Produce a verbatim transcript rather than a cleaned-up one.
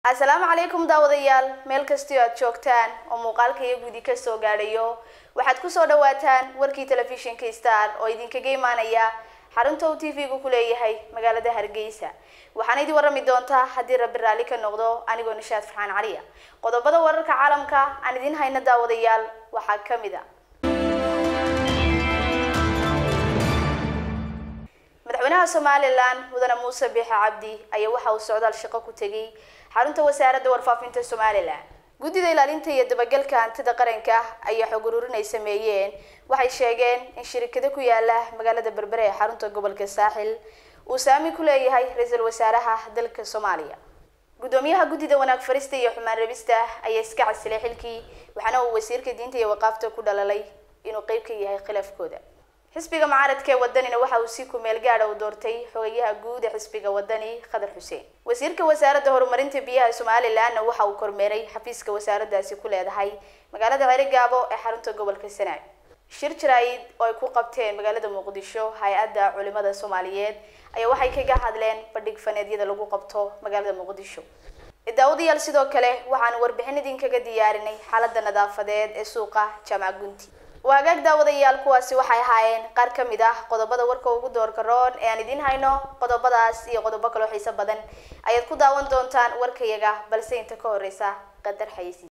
Assalaamu calaykum daawadayaal meel kasta aad joogtaan oo muuqaalkayga gudi ka soo gaadhayo waxaad ku soo dhawaataan warkii telefishinka Star oo idinkaga imaanaya xarunta T V-gu ku leeyahay magaalada Hargeysa waxaan idin warami doontaa haddii Rabbi raali ka noqdo anigoo Nishaad Farxaan Caliya qodobada wararka caalamka aan idin hayna daawadayaal waxaa kamid ah madaxweynaha Somaliland Mudane Muuse Biixi Cabdi ayaa waxa uu socdaal shaqo ku tagay xarunta wasaaradda warfaafinta Somaliland guddiga ilaalinta iyo dabagalka hantida qaranka ayaa xog ururin ay sameeyeen waxay sheegeen in shirkado ku yaala magaalada Berbera ee xarunta gobolka Saaxil uu saami ku leeyahay ra'iisul wasaaraha dalka Soomaaliya gudoomiyaha guddiga wanaag farista iyo xumaan rabista ayaa iska casilay xilkii waxaana uu wasiirka diinta iyo waqaafta ku dhalalay inuu qayb ka yahay khilaafkooda xisbiga mucaaradka ee wadanina waxa uu si ku meel gaar ah u doortay xogayaha guud ee xisbiga wadani Khadar Xuseen wasiirka wasaaradda horumarinta biyaha Somaliland waxa uu kormeeray xafiiska wasaaraddaasi ku leedahay magaalada Cerigabo ee xarunta gobolka Sanaag shir jiraayid oo ay ku qabteen magaalada Muqdisho hay'adda culimada Soomaaliyeed ayaa waxay kaga hadleen bandhig faneedyada lagu qabto magaalada Muqdisho daawadayaal sidoo kale waxaan warbixin idinkaga diyaarinay xaaladda nadaafadeed ee suuqa Jaamac Gunti waagaag daawadayaal kuwaasi waxay ahaayeen qaar ka mid ah qodobada warka ugu doorka roon ee aan idin hayno qodobadaas iyo qodobo kale oo xiiso badan ayaad ku daawan doontaan warkayaga balse inta ka horeysa qadar xayeysiis